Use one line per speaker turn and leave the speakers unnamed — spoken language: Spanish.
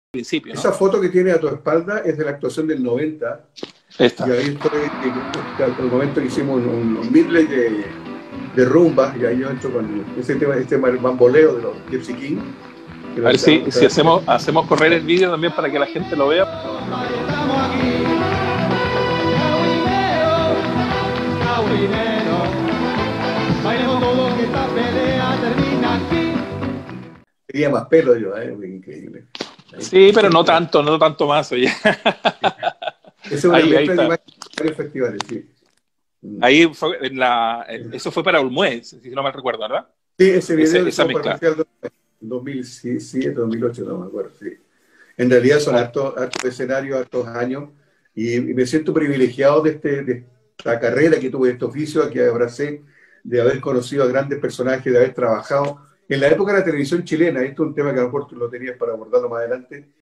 principio,
Esa
¿no?
foto que tiene a tu espalda es de la actuación del 90, y
Esta.
ahí estoy, hasta el momento que hicimos un medley de rumba, y ahí yo entro con ese tema, este bamboleo de los Gypsy King, que
A
lo
ver
estamos,
si hacemos correr el vídeo también para que la gente lo vea.
Estamos aquí, Cauinero, bailemos todos que esta pelea termina aquí.
tenía más pelo yo, increíble. Ahí.
Sí, pero no tanto, no tanto más, oye.
Esa es una
Ahí
mezcla de
está.
imágenes de varios festivales, sí.
Ahí fue eso fue para Olmué, si no mal recuerdo, ¿verdad?
Sí, ese video lo
Esa
hicimos para el
mezcla.
Festival 2007, 2008, no me acuerdo, sí. En realidad son
Claro.
hartos escenarios, hartos años, y me siento privilegiado de esta carrera que tuve, de este oficio que abracé, de haber conocido a grandes personajes, de haber trabajado en la época de la televisión chilena. Esto es un tema que a lo mejor tú lo tenías para abordarlo más adelante.